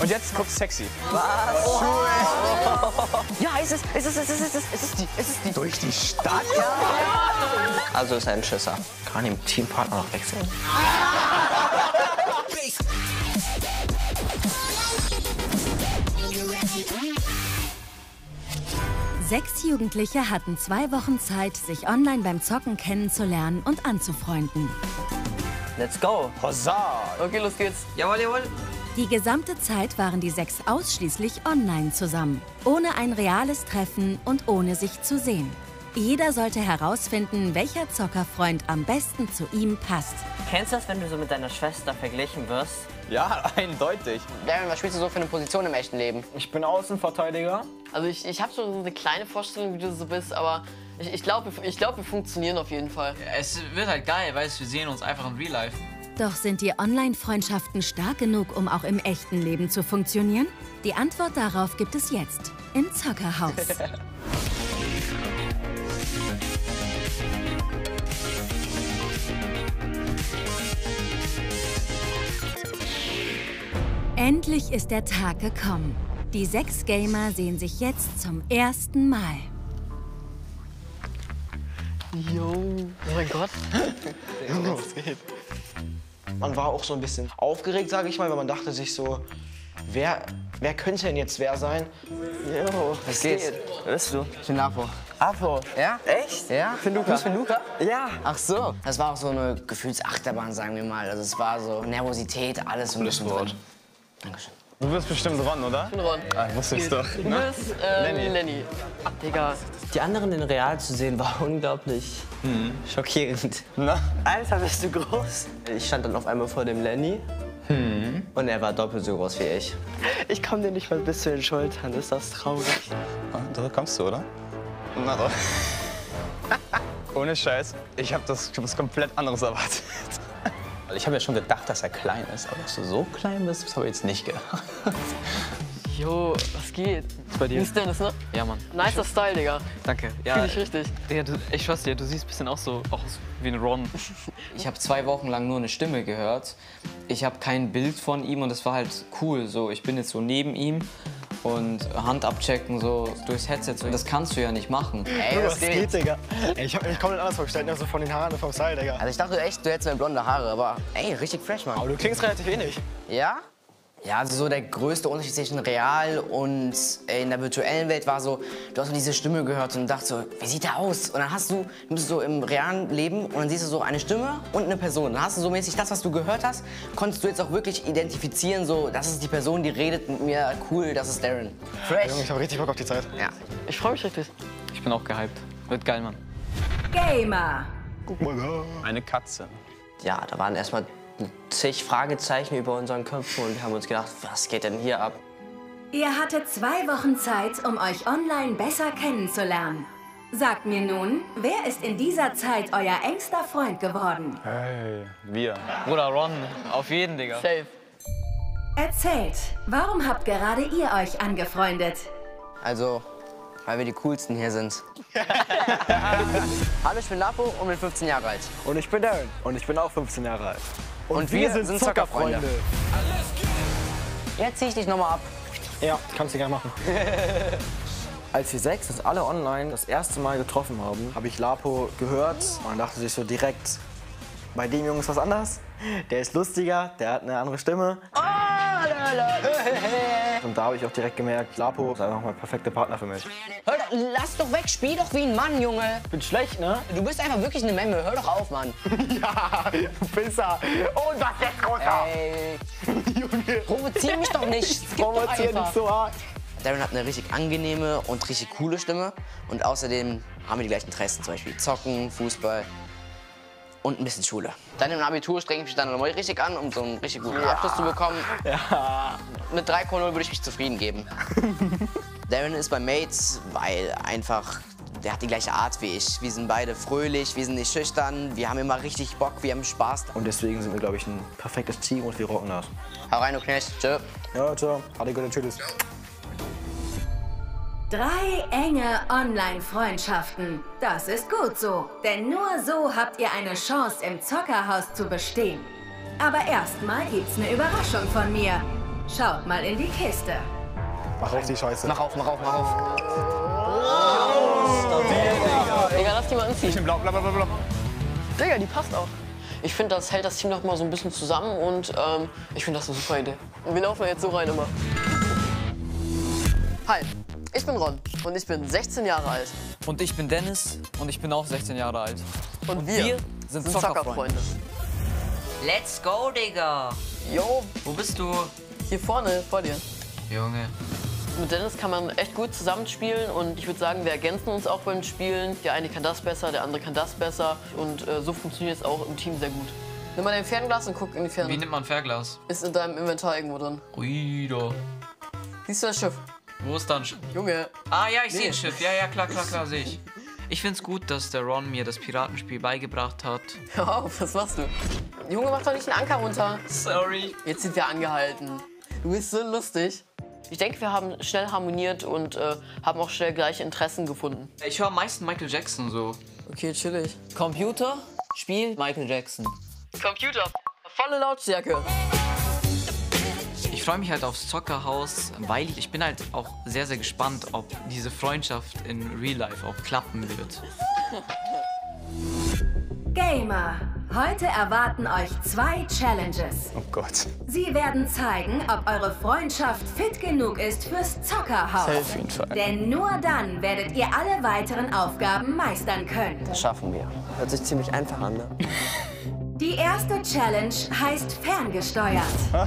Und jetzt guck's sexy. Was? Oh. Ja, es ist die. Durch die Stadt? Ja. Also ist er ein Schisser. Kann den Teampartner noch wechseln? Sechs Jugendliche hatten 2 Wochen Zeit, sich online beim Zocken kennenzulernen und anzufreunden. Let's go. Huzzah! Okay, los geht's. Jawohl, jawohl. Die gesamte Zeit waren die 6 ausschließlich online zusammen, ohne ein reales Treffen und ohne sich zu sehen. Jeder sollte herausfinden, welcher Zockerfreund am besten zu ihm passt. Kennst du das, wenn du so mit deiner Schwester verglichen wirst? Ja, eindeutig. Darren, was spielst du so für eine Position im echten Leben? Ich bin Außenverteidiger. Also ich habe so eine kleine Vorstellung, wie du so bist, aber ich glaube, wir funktionieren auf jeden Fall. Es wird halt geil, weißt du, wir sehen uns einfach in Real Life. Doch sind die Online-Freundschaften stark genug, um auch im echten Leben zu funktionieren? Die Antwort darauf gibt es jetzt im Zockerhaus. Endlich ist der Tag gekommen. Die 6 Gamer sehen sich jetzt zum ersten Mal. Jo, oh mein Gott. Was geht? Man war auch so ein bisschen aufgeregt, sage ich mal, weil man dachte sich so, wer könnte denn jetzt wer sein? Jo, Was geht? Wer bist du? Ich bin Apo. Apo. Ja? Echt? Ja? Du bist Luca? Ja. Ach so. Das war auch so eine Gefühlsachterbahn, sagen wir mal. Also es war so Nervosität, alles so ein bisschen drin. Dankeschön. Du bist bestimmt Ron, oder? Ich bin Ron. Ah, ich wusste es doch. Du bist Lenny. Digga. Die anderen in Real zu sehen, war unglaublich schockierend. Na? Alter, bist du groß? Ich stand dann auf einmal vor dem Lenny. Und er war doppelt so groß wie ich. Ich komme dir nicht mal bis zu den Schultern, ist das traurig. Da kommst du, oder? Na doch. Ohne Scheiß, ich hab was komplett anderes erwartet. Ich habe ja schon gedacht, dass er klein ist, aber dass du so klein bist, das habe ich jetzt nicht gedacht. Jo, was geht? Bei dir? Ist Dennis, ne? Ja, Mann. Nicer Style, Digga. Danke. Ja, Fühl ich richtig. Digga, ich schwör's dir, du siehst ein bisschen auch so aus wie ein Ron. Ich habe 2 Wochen lang nur eine Stimme gehört. Ich habe kein Bild von ihm und es war halt cool. So, ich bin jetzt so neben ihm und Hand abchecken so durchs Headset. So. Das kannst du ja nicht machen. Ey, Was geht, Digga? Ey, ich hab mich komplett anders vorgestellt, also von den Haaren und vom Style, Digga. Also ich dachte echt, du hättest mehr blonde Haare, aber ey, richtig fresh, Mann. Aber du klingst relativ ähnlich. Ja? Ja, also so der größte Unterschied zwischen real und in der virtuellen Welt war so, du hast so diese Stimme gehört und dachtest so, wie sieht der aus? Und dann du bist so im realen Leben und dann siehst du so eine Stimme und eine Person. Dann hast du so mäßig das, was du gehört hast, konntest du jetzt auch wirklich identifizieren, so, das ist die Person, die redet mit mir, cool, das ist Darren. Fresh. Junge, ich hab richtig Bock auf die Zeit. Ja. Ich freue mich richtig. Ich bin auch gehypt. Wird geil, Mann. Gamer. Eine Katze. Ja, da waren erstmal zig Fragezeichen über unseren Köpfen und wir haben uns gedacht, was geht denn hier ab? Ihr hattet 2 Wochen Zeit, um euch online besser kennenzulernen. Sagt mir nun, wer ist in dieser Zeit euer engster Freund geworden? Hey, wir. Bruder Ron, auf jeden, Digga. Safe. Erzählt, warum habt gerade ihr euch angefreundet? Also, weil wir die coolsten hier sind. Hallo, ich bin Lapo und bin 15 Jahre alt. Und ich bin Darren und ich bin auch 15 Jahre alt. Und wir sind Zockerfreunde. Jetzt zieh ich dich nochmal ab. Ja, kannst du gerne machen. Als wir 6 uns alle online das erste Mal getroffen haben, habe ich Lapo gehört. Man dachte sich so direkt, bei dem Jungen ist was anders. Der ist lustiger, der hat eine andere Stimme. Und da habe ich auch direkt gemerkt, Lapo ist einfach mal der perfekte Partner für mich. Hör doch, lass doch weg, spiel doch wie ein Mann, Junge. Bin schlecht, ne? Du bist einfach wirklich eine Memme, hör doch auf, Mann. Ja, du Pisser. Und was jetzt, Großer? Ey, Junge, provozier mich doch nicht. Skip doch provozier einfach. nicht so hart. Darren hat eine richtig angenehme und richtig coole Stimme. Und außerdem haben wir die gleichen Interessen, zum Beispiel Zocken, Fußball und ein bisschen Schule. Dann im Abitur strenge ich mich dann nochmal richtig an, um so einen richtig guten Abschluss zu bekommen. Ja. Mit 3,0 würde ich mich zufrieden geben. Darren ist bei Mates, weil einfach, der hat die gleiche Art wie ich. Wir sind beide fröhlich, wir sind nicht schüchtern, wir haben immer richtig Bock, wir haben Spaß. Und deswegen sind wir, glaube ich, ein perfektes Team und wir rocken das. Hau rein, du Knecht. Tschö. Ja, ciao. Hatte gute Tschüss. 3 enge Online-Freundschaften. Das ist gut so, denn nur so habt ihr eine Chance, im Zockerhaus zu bestehen. Aber erstmal gibt's eine Überraschung von mir. Schaut mal in die Kiste. Mach auf die Scheiße. Mach auf, mach auf, mach auf. Digga, lass die mal anziehen. Ich bin blau, blau, blau, blau. Digga, die passt auch. Ich finde, das hält das Team noch mal so ein bisschen zusammen und ich finde das eine super Idee. Und wir laufen jetzt so rein immer. Hi, ich bin Ron und ich bin 16 Jahre alt. Und ich bin Dennis und ich bin auch 16 Jahre alt. Und wir sind sind Zockerfreunde. Let's go, Digga. Jo, Wo bist du? hier vorne, vor dir. Junge. Mit Dennis kann man echt gut zusammenspielen und ich würde sagen, wir ergänzen uns auch beim Spielen. Der eine kann das besser, der andere kann das besser und so funktioniert es auch im Team sehr gut. Nimm mal dein Fernglas und guck in die Ferne. Wie nimmt man ein Fernglas? Ist in deinem Inventar irgendwo drin. Ruido. Siehst du das Schiff? Wo ist dann? Junge. Ah ja, ich sehe ein Schiff. Ja, ja, klar, sehe ich. Ich find's gut, dass der Ron mir das Piratenspiel beigebracht hat. Hör auf, was machst du? Junge, mach doch nicht einen Anker runter. Sorry. Jetzt sind wir angehalten. Du bist so lustig. Ich denke, wir haben schnell harmoniert und haben auch schnell gleiche Interessen gefunden. Ich höre am meisten Michael Jackson so. Okay, chillig. Computer, Spiel, Michael Jackson. Computer, volle Lautstärke. Ich freue mich halt aufs Zockerhaus, weil ich bin halt auch sehr, sehr gespannt, ob diese Freundschaft in Real Life auch klappen wird. Gamer, heute erwarten euch 2 Challenges. Oh Gott. Sie werden zeigen, ob eure Freundschaft fit genug ist fürs Zockerhaus. Auf jeden Fall. Denn nur dann werdet ihr alle weiteren Aufgaben meistern können. Das schaffen wir. Hört sich ziemlich einfach an, ne? Die erste Challenge heißt ferngesteuert.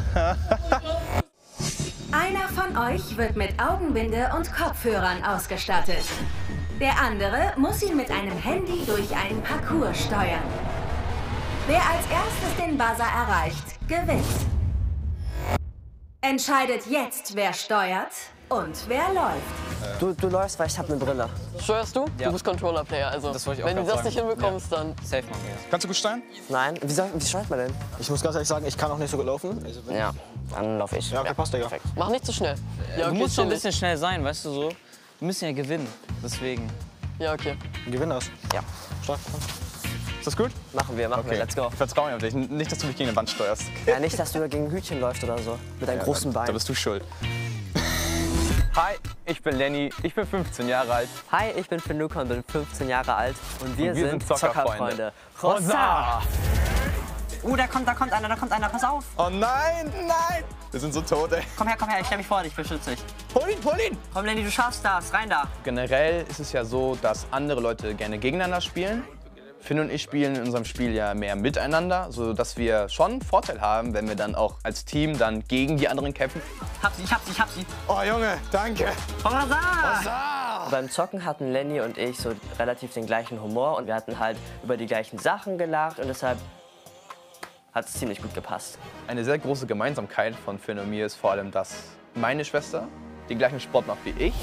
Einer von euch wird mit Augenbinde und Kopfhörern ausgestattet. Der andere muss ihn mit einem Handy durch einen Parcours steuern. Wer als erstes den Buzzer erreicht, gewinnt. Entscheidet jetzt, wer steuert und wer läuft. Du läufst, weil ich hab eine Brille. Steuerst du? Ja. Du bist Controller-Player, also Das wollte ich auch wenn du grad das nicht sagen. hinbekommst, dann... Safe machen wir. Kannst du gut steuern? Nein? Wie steuert man denn? Ich muss ganz ehrlich sagen, ich kann auch nicht so gut laufen. Also, Ja, dann laufe ich. ja, okay, passt, Digga. Mach nicht zu schnell. Ja, Du okay, musst schon ein chillig. bisschen schnell sein, weißt du so. Wir müssen ja gewinnen, deswegen. Ja, okay. Gewinn das. Ja. Stark. Ist das gut? Machen wir, let's go. Ich vertraue mir auf dich. Nicht, dass du mich gegen eine Wand steuerst. Ja, nicht, dass du gegen ein Hütchen läufst oder so. Mit deinen großen Da Beinen. bist du schuld. Hi, ich bin Lenny. Ich bin 15 Jahre alt. Hi, ich bin Finuka und bin 15 Jahre alt. Und wir sind Zockerfreunde. Rosa! Da kommt einer, pass auf. Oh nein, nein! Wir sind so tot, ey. Komm her, ich stell mich vor dich, beschütze dich. Hol ihn! Komm, Lenny, du schaffst das, rein da. Generell ist es ja so, dass andere Leute gerne gegeneinander spielen. Finn und ich spielen in unserem Spiel ja mehr miteinander, sodass wir schon einen Vorteil haben, wenn wir dann auch als Team dann gegen die anderen kämpfen. Ich hab sie. Oh Junge, danke! Rosa! Beim Zocken hatten Lenny und ich so relativ den gleichen Humor und wir hatten halt über die gleichen Sachen gelacht und deshalb hat es ziemlich gut gepasst. Eine sehr große Gemeinsamkeit von Finn und mir ist vor allem, dass meine Schwester den gleichen Sport macht wie ich.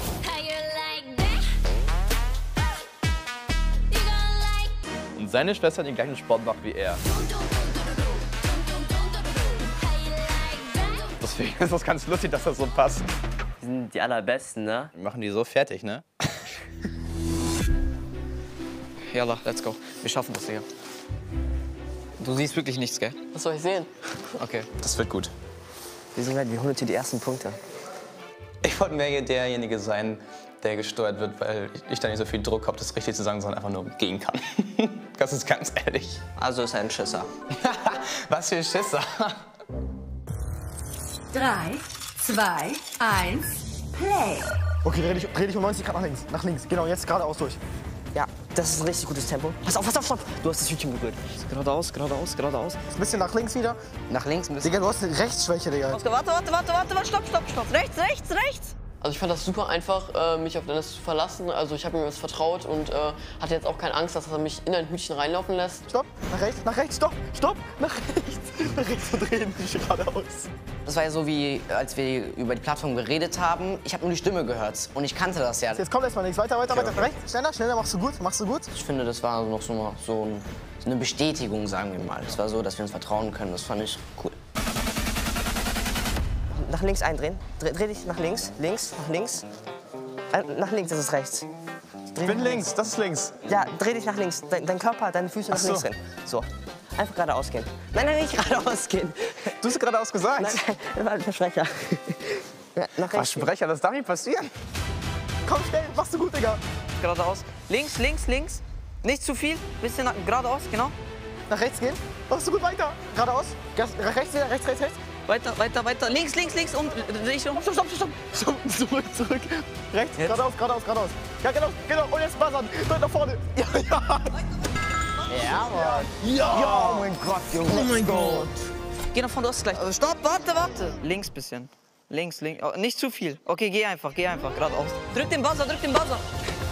Und seine Schwester den gleichen Sport macht wie er. Deswegen ist das ganz lustig, dass das so passt. Die sind die allerbesten, ne? Wir machen die so fertig, ne? Yalla, let's go. Wir schaffen das, Digga. Du siehst wirklich nichts, gell? Was soll ich sehen? Okay. Das wird gut. Wir holen uns hier die ersten Punkte. Ich wollte mehr derjenige sein, der gesteuert wird, weil ich da nicht so viel Druck habe, das richtig zu sagen, sondern einfach nur gehen kann. Das ist ganz ehrlich. Also ist er ein Schisser. Was für ein Schisser. 3, 2, 1, Play. Okay, dreh dich um 90 Grad nach links. Nach links. Genau, jetzt geradeaus durch. Ja, das ist ein richtig gutes Tempo. Pass auf, stopp! Du hast das Hütchen berührt. Geradeaus. Ein bisschen nach links wieder. Nach links ein bisschen. Digga, du hast eine Rechtsschwäche, Digga. Warte, stopp. Rechts. Also ich fand das super einfach, mich auf Dennis zu verlassen. Also ich habe ihm was vertraut und hatte jetzt auch keine Angst, dass er mich in ein Hütchen reinlaufen lässt. Stopp, nach rechts, stopp, nach rechts und drehen dich geradeaus. Das war ja so, wie als wir über die Plattform geredet haben. Ich habe nur die Stimme gehört und ich kannte das ja. Jetzt kommt erstmal nichts, weiter, rechts, schneller, machst du gut. Ich finde, das war noch so eine Bestätigung, sagen wir mal. Es war so, dass wir uns vertrauen können. Das fand ich cool. Nach links eindrehen. Dreh dich nach links, nach links. Nach links, das ist rechts. Ich bin links, das ist links. Ja, dreh dich nach links. Dein Körper, deine Füße nach Ach so. links drehen. So. Einfach geradeaus gehen. Nein, nein, nicht geradeaus gehen. Du hast geradeaus gesagt. Nein, das war ein Versprecher. Ja, nach rechts. Versprecher, das darf nicht passieren. Komm schnell, machst du gut, Digga. Geradeaus. Links, links, links. Nicht zu viel. Bisschen geradeaus, genau. Nach rechts gehen. Machst du gut weiter. Geradeaus. Rechts wieder, rechts, rechts, rechts. Weiter, weiter, weiter. Links, links, links und Richtung. Stopp, stopp, stopp. Zurück, zurück. Rechts, Jetzt? geradeaus, geradeaus, geradeaus. Ja, genau, genau. Und jetzt buzzern. Dort nach vorne. Ja, ja. Ja, Mann. Ja, oh mein Gott, Junge. Oh mein Gott. Geh nach vorne, du hast gleich. Stopp, warte, warte. Links bisschen. Links, links. Oh, nicht zu viel. Okay, geh einfach, geradeaus. Drück den Buzzer, drück den Buzzer.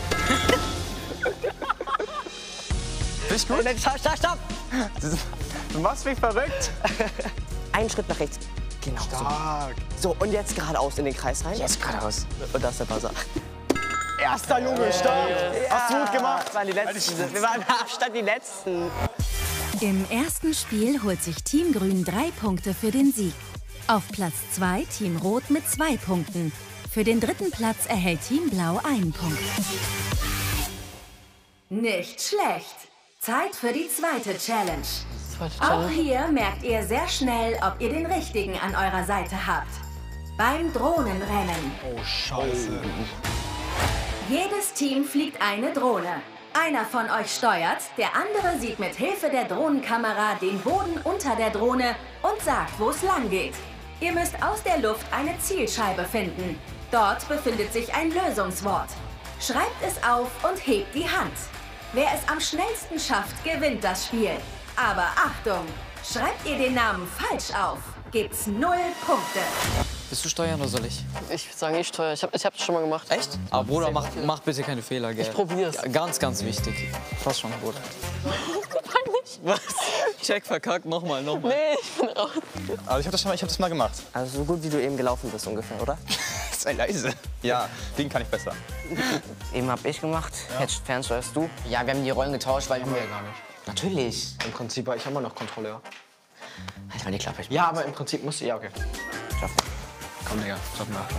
Bist du gut? Stopp, stopp, stopp. Du machst mich verrückt. Einen Schritt nach rechts. Genau. Stark. So, und jetzt geradeaus in den Kreis rein. Jetzt geradeaus. Und das ist der Buzzer. Erster Junge, stark. Hast du gut gemacht. Das waren die Letzten. Wir waren im Abstand die Letzten. Im ersten Spiel holt sich Team Grün 3 Punkte für den Sieg. Auf Platz 2 Team Rot mit 2 Punkten. Für den dritten Platz erhält Team Blau 1 Punkt. Nicht schlecht. Zeit für die zweite Challenge. Auch hier merkt ihr sehr schnell, ob ihr den Richtigen an eurer Seite habt. Beim Drohnenrennen. Oh, Scheiße. Jedes Team fliegt eine Drohne. Einer von euch steuert, der andere sieht mit Hilfe der Drohnenkamera den Boden unter der Drohne und sagt, wo es lang geht. Ihr müsst aus der Luft eine Zielscheibe finden. Dort befindet sich ein Lösungswort. Schreibt es auf und hebt die Hand. Wer es am schnellsten schafft, gewinnt das Spiel. Aber Achtung, schreibt ihr den Namen falsch auf, gibt's 0 Punkte. Willst du steuern oder soll ich? Ich würde sagen, ich steuere. Ich hab's schon mal gemacht. Echt? Aber Bruder, mach bitte keine Fehler, gell? Ich probier's. Ja, ganz, ganz wichtig. Fast schon, Bruder. Was? Check verkackt, nochmal. Nee, ich bin raus. Aber ich hab das mal gemacht. Also so gut, wie du eben gelaufen bist ungefähr, oder? Sei leise. Ja, den kann ich besser. Eben hab ich gemacht, jetzt fernsteuerst du. Ja, wir haben die Rollen getauscht, weil wir... Gar nicht. Natürlich. Im Prinzip war ich immer noch Kontrolleur. Halt mal die Klappe. Ja, aber im Prinzip musste ich. Ja, okay. Schaffen. Komm, Digga, schaffen wir.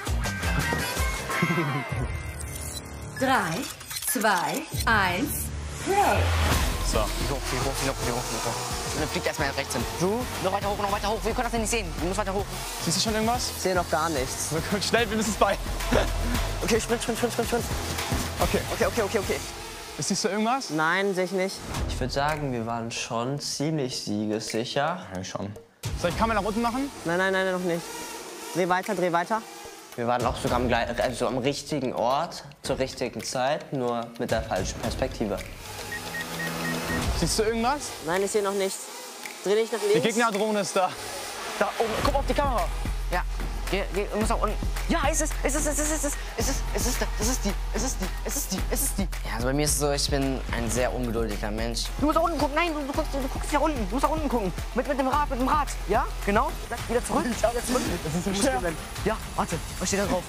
3, 2, 1, Play. So. Viel hoch. Und dann fliegt erstmal rechts hin. Du, noch weiter hoch. Wir können das nicht sehen. Du musst weiter hoch. Siehst du schon irgendwas? Ich sehe noch gar nichts. So, gut, schnell, wir müssen es bei. Okay, sprint. Okay. Okay. Siehst du irgendwas? Nein, sehe ich nicht. Ich würde sagen, wir waren schon ziemlich siegessicher. Ja, schon. Soll ich Kamera nach unten machen? Nein, noch nicht. Dreh weiter. Wir waren auch sogar am richtigen Ort, zur richtigen Zeit, nur mit der falschen Perspektive. Siehst du irgendwas? Nein, ich sehe noch nichts. Dreh dich nach links. Die Gegnerdrohne ist da. Da oben, guck auf die Kamera. Ja. Geh, muss nach unten. Ja, ist es die. Ja, also bei mir ist es so, ich bin ein sehr ungeduldiger Mensch. Du musst nach unten gucken. Nein, du guckst nach unten. Du musst nach unten gucken. Mit dem Rad. Ja, genau. Wieder zurück. Das ist so schwer. Ja, warte. Was steht da drauf?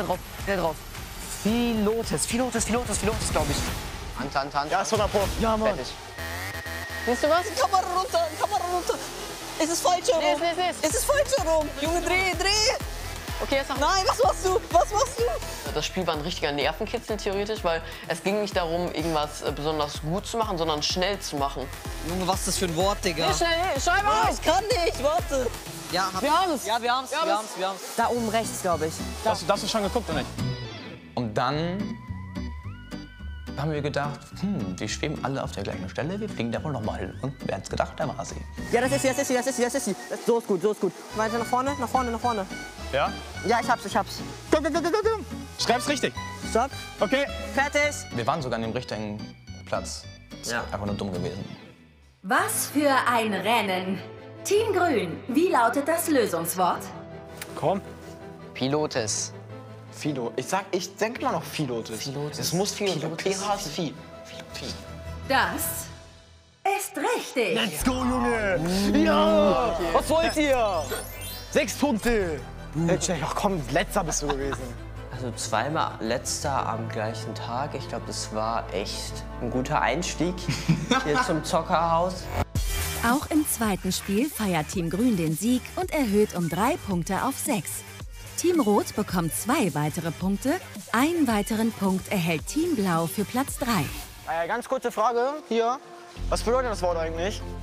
Pilotes, glaube ich. Hand. Ja, ist 100 Pro. Ja, Mann. Fertig. Siehst du was? Kamera runter. Es ist falsch herum. Nee. Es ist falsch herum. Junge, dreh. Okay, jetzt noch. Nein, was machst du? Das Spiel war ein richtiger Nervenkitzel theoretisch, weil es ging nicht darum, irgendwas besonders gut zu machen, sondern schnell zu machen. Junge, was ist das für ein Wort, Digga? Schnell, schreib Oh, auf! ich kann nicht, warte. Ja, Wir haben es! Ja, wir haben's. Da oben rechts, glaube ich. Hast du schon geguckt oder nicht? Und dann haben wir gedacht, die schweben alle auf der gleichen Stelle, wir fliegen da wohl noch mal hin. Und wer hat's gedacht, da war sie. Ja, das ist sie. So ist gut. Weiter nach vorne. Ja? Ja, ich hab's. Komm. Schreib's richtig. Stopp. Okay. Fertig. Wir waren sogar an dem richtigen Platz. Das ist einfach nur dumm gewesen. Was für ein Rennen. Team Grün, wie lautet das Lösungswort? Komm. Pilotes. Philo. Ich denke mal noch Philotes. Es muss Philotes. PH ist Phi. Das ist richtig. Let's go, Junge. Ja. Was wollt ihr? 6 Punkte. Ach komm, letzter bist du gewesen. Also zweimal letzter am gleichen Tag. Ich glaube, das war echt ein guter Einstieg hier zum Zockerhaus. Auch im zweiten Spiel feiert Team Grün den Sieg und erhöht um 3 Punkte auf 6. Team Rot bekommt 2 weitere Punkte. Einen weiteren Punkt erhält Team Blau für Platz 3. Ganz kurze Frage hier. Was bedeutet das Wort eigentlich?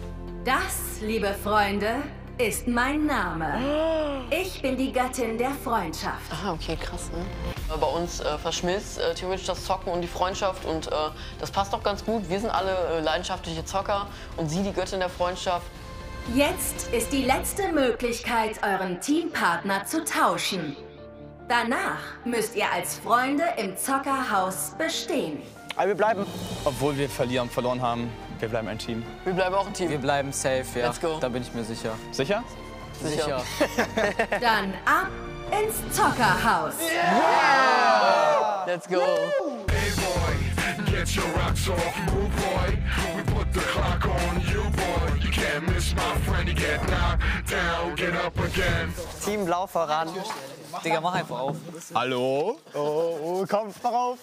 Das, liebe Freunde, ist mein Name. Ich bin die Göttin der Freundschaft. Ah, okay, krass, ne? Bei uns verschmilzt theoretisch das Zocken und die Freundschaft und das passt doch ganz gut. Wir sind alle leidenschaftliche Zocker und sie die Göttin der Freundschaft. Jetzt ist die letzte Möglichkeit, euren Teampartner zu tauschen. Danach müsst ihr als Freunde im Zockerhaus bestehen. Aber wir bleiben. Obwohl wir verloren haben, wir bleiben ein Team. Wir bleiben auch ein Team. Wir bleiben safe, ja. Let's go. Da bin ich mir sicher. Sicher? Sicher. Dann ab ins Zockerhaus. Let's go. Get your rocks off, move boy. We put the clock on you, boy. You can't miss my friend. You get knocked down, get up again. Team Blau voran. Digga, mach einfach auf. Hallo? Oh, kommt darauf.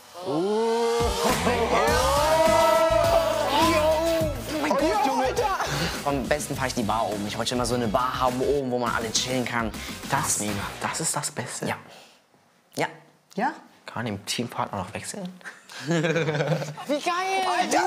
Am besten fahre ich die Bar oben. Ich wollte schon immer so eine Bar haben oben, wo man alle chillen kann. Das mega. Das ist das Beste. Ja. Ja. Ja? Kann man den Teampartner noch wechseln? Wie geil! Alter!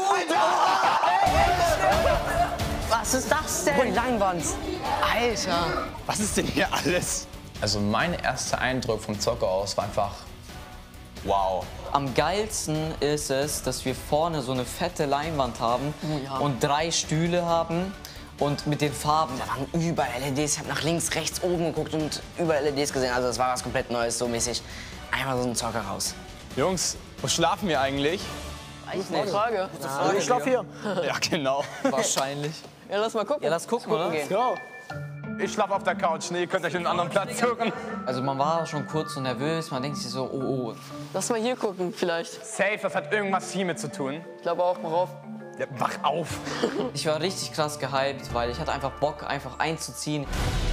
Was ist das denn? Oh, die Leinwand. Alter! Was ist denn hier alles? Also mein erster Eindruck vom Zockerhaus war einfach wow. Am geilsten ist es, dass wir vorne so eine fette Leinwand haben und 3 Stühle haben und mit den Farben. Da waren überall LEDs. Ich habe nach links, rechts, oben geguckt und überall LEDs gesehen. Also das war was komplett Neues, so mäßig. Einfach so ein Zockerhaus. Jungs, wo schlafen wir eigentlich? Gute Frage. Ich schlafe hier. Ja, genau. Wahrscheinlich. Ja, lass mal gucken. Ja, lass gucken, oder? gehen. Go. Ich schlafe auf der Couch. Nee, ihr könnt euch einen anderen Platz suchen. Also man war schon kurz so nervös, man denkt sich so, oh, oh. Lass mal hier gucken, vielleicht. Safe, das hat irgendwas hiermit zu tun. Ich glaube auch, mach auf. Ja, wach auf. Ich war richtig krass gehypt, weil ich hatte einfach Bock, einfach einzuziehen.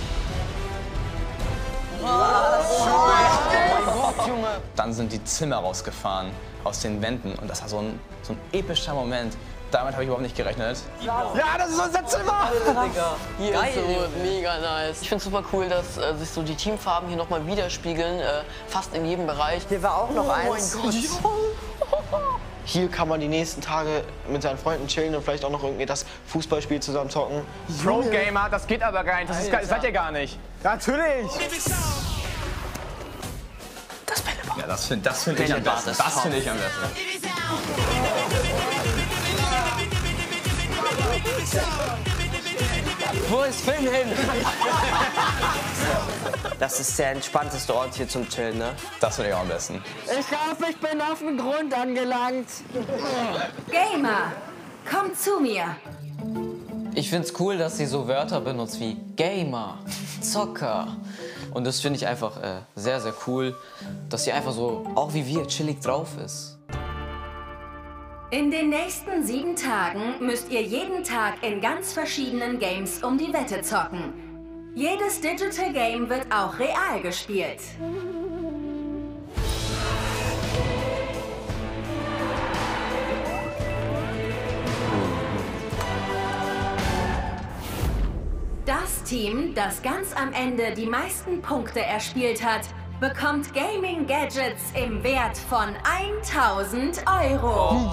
Dann sind die Zimmer rausgefahren aus den Wänden und das war so ein epischer Moment. Damit habe ich überhaupt nicht gerechnet. Ja, das ist unser Zimmer. Hier ist so mega nice. Ich finde es super cool, dass sich so die Teamfarben hier nochmal widerspiegeln, fast in jedem Bereich. Hier war auch noch eins. Mein Gott. Hier kann man die nächsten Tage mit seinen Freunden chillen und vielleicht auch noch irgendwie das Fußballspiel zusammen zocken. Pro-Gamer, das geht aber gar nicht. Das seid ihr gar nicht. Natürlich. Das Bällebad. Ja, das find ich am besten. Das finde ich am besten. Wo ist Finn hin? Das ist der entspannteste Ort hier zum Chillen, ne? Das finde ich auch am besten. Ich glaube, ich bin auf den Grund angelangt. Gamer, komm zu mir. Ich find's cool, dass sie so Wörter benutzt wie Gamer, Zocker. Und das finde ich einfach sehr, sehr cool, dass sie einfach so, auch wie wir, chillig drauf ist. In den nächsten 7 Tagen müsst ihr jeden Tag in ganz verschiedenen Games um die Wette zocken. Jedes Digital Game wird auch real gespielt. Das Team, das ganz am Ende die meisten Punkte erspielt hat, bekommt Gaming-Gadgets im Wert von 1.000 Euro.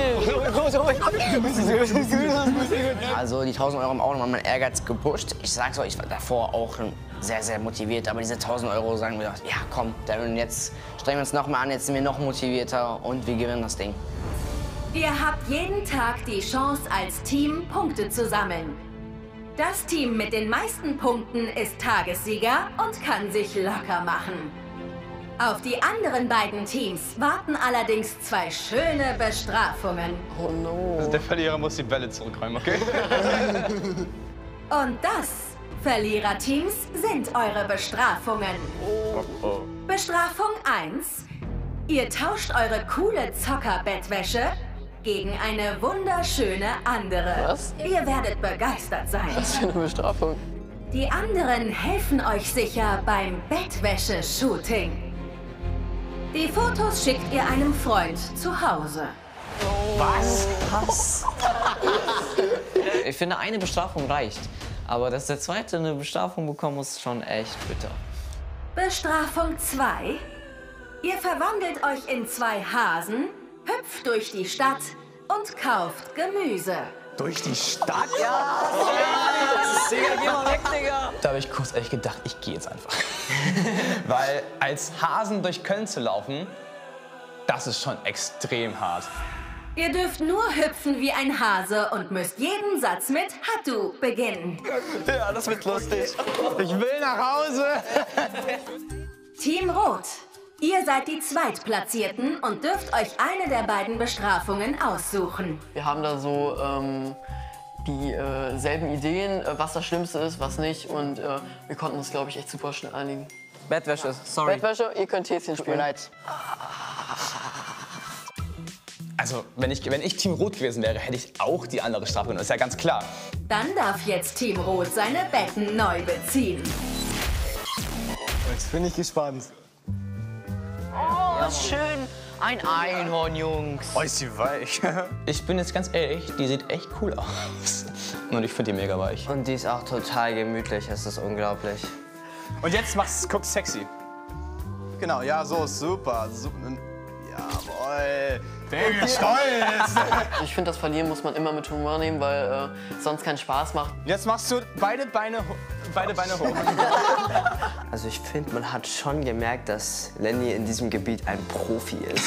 Also die 1.000 Euro haben auch nochmal meinen Ehrgeiz gepusht. Ich sag's euch, ich war davor auch sehr, sehr motiviert. Aber diese 1.000 Euro sagen wir, ja komm, Darren, jetzt strengen wir uns noch mal an, jetzt sind wir noch motivierter und wir gewinnen das Ding. Ihr habt jeden Tag die Chance, als Team Punkte zu sammeln. Das Team mit den meisten Punkten ist Tagessieger und kann sich locker machen. Auf die anderen beiden Teams warten allerdings 2 schöne Bestrafungen. Oh no. Also der Verlierer muss die Bälle zurückräumen, okay? Und das, Verliererteams, sind eure Bestrafungen. Bestrafung 1. Ihr tauscht eure coole Zockerbettwäsche gegen eine wunderschöne andere. Was? Ihr werdet begeistert sein. Was für eine Bestrafung. Die anderen helfen euch sicher beim Bettwäsche-Shooting. Die Fotos schickt ihr einem Freund zu Hause. Was? Ich finde, eine Bestrafung reicht. Aber dass der zweite eine Bestrafung bekommen muss, ist schon echt bitter. Bestrafung 2. Ihr verwandelt euch in 2 Hasen, hüpft durch die Stadt und kauft Gemüse. Durch die Stadt? Ja! Digga, geh mal weg, Digga! Da habe ich kurz ehrlich gedacht, ich gehe jetzt einfach. Weil als Hasen durch Köln zu laufen, das ist schon extrem hart. Ihr dürft nur hüpfen wie ein Hase und müsst jeden Satz mit Hattu beginnen. Ja, das wird lustig. Ich will nach Hause. Team Rot. Ihr seid die Zweitplatzierten und dürft euch eine der beiden Bestrafungen aussuchen. Wir haben da so dieselben Ideen, was das Schlimmste ist, was nicht. Und wir konnten uns, glaube ich, echt super schnell einigen. Bettwäsche, sorry. Bettwäsche, ihr könnt Häschen spielen. Tut mir leid. Also, wenn ich Team Rot gewesen wäre, hätte ich auch die andere Strafe genommen. Ist ja ganz klar. Dann darf jetzt Team Rot seine Betten neu beziehen. Jetzt bin ich gespannt. Oh, schön. Ein Einhorn, Jungs. Oh, ist sie weich. Ich bin jetzt ganz ehrlich, die sieht echt cool aus. Und ich finde die mega weich. Und die ist auch total gemütlich, es ist unglaublich. Und jetzt guck's sexy. Genau, ja, so, super. Jawohl. Baby, stolz. Ich finde, das Verlieren muss man immer mit Humor nehmen, weil sonst keinen Spaß macht. Jetzt machst du beide Beine hoch. Also ich finde, man hat schon gemerkt, dass Lenny in diesem Gebiet ein Profi ist.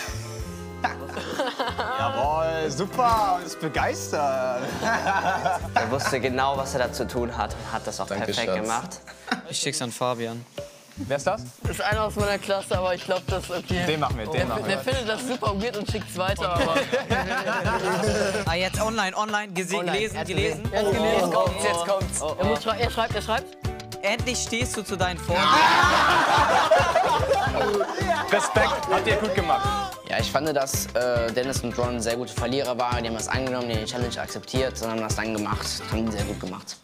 Jawohl, super, und ist begeistert. Er wusste genau, was er da zu tun hat und hat das auch Danke, perfekt Schatz. gemacht. Ich schick's an Fabian. Wer ist das? Das ist einer aus meiner Klasse, aber ich glaube, das ist okay. Den machen wir, den machen wir. Der findet das super weird und schickt's weiter, aber... Ah, jetzt online, gelesen. Jetzt gelesen. Jetzt kommt's. Er schreibt. Endlich stehst du zu deinen Vorgaben. Respekt, habt ihr gut gemacht. Ja, ich fand, dass Dennis und Ron sehr gute Verlierer waren. Die haben das angenommen, die Challenge akzeptiert und haben das dann gemacht. Haben die sehr gut gemacht.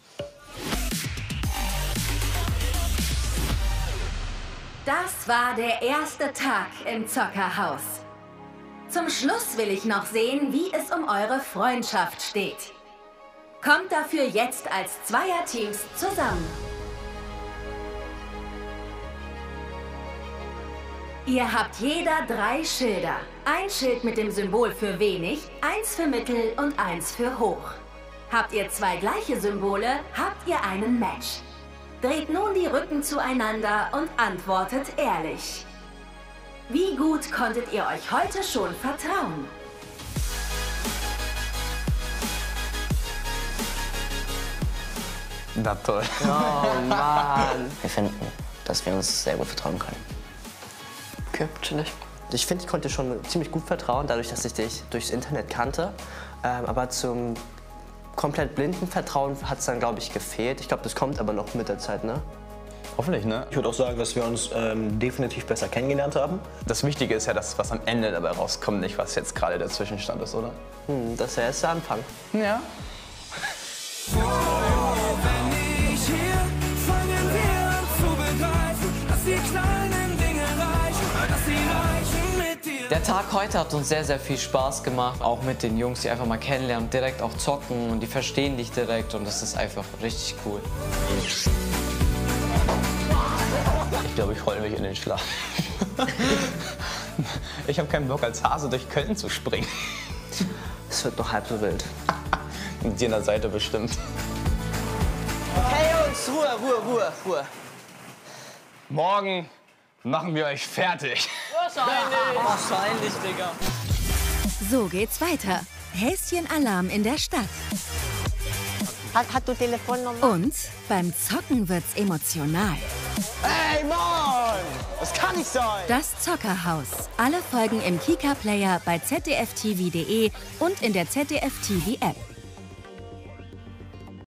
Das war der erste Tag im Zockerhaus. Zum Schluss will ich noch sehen, wie es um eure Freundschaft steht. Kommt dafür jetzt als Zweierteams zusammen. Ihr habt jeder 3 Schilder. Ein Schild mit dem Symbol für wenig, 1 für mittel und 1 für hoch. Habt ihr 2 gleiche Symbole, habt ihr einen Match. Dreht nun die Rücken zueinander und antwortet ehrlich. Wie gut konntet ihr euch heute schon vertrauen? Na toll. Oh Mann. Wir finden, dass wir uns sehr gut vertrauen können. Okay, chillig. Ich finde, ich konnte schon ziemlich gut vertrauen, dadurch, dass ich dich durchs Internet kannte. Aber zum komplett blinden Vertrauen hat es dann, glaube ich, gefehlt. Ich glaube, das kommt aber noch mit der Zeit, ne? Hoffentlich, ne? Ich würde auch sagen, dass wir uns definitiv besser kennengelernt haben. Das Wichtige ist ja das, was am Ende dabei rauskommt, nicht was jetzt gerade der Zwischenstand ist, oder? Das ist der erste Anfang. Ja. Der Tag heute hat uns sehr, sehr viel Spaß gemacht. Auch mit den Jungs, die einfach mal kennenlernen, direkt auch zocken und die verstehen dich direkt und das ist einfach richtig cool. Ich glaube, ich roll mich in den Schlaf. Ich habe keinen Bock, als Hase durch Köln zu springen. Es wird noch halb so wild. Mit dir an der Seite bestimmt. Okay, Jungs, Ruhe. Morgen machen wir euch fertig. Wahrscheinlich, Digga. So geht's weiter. Häschenalarm in der Stadt. Hat du Telefonnummer? Und beim Zocken wird's emotional. Ey, Mann! Das kann nicht sein! Das Zockerhaus. Alle Folgen im Kika Player bei zdftv.de und in der ZDF TV App.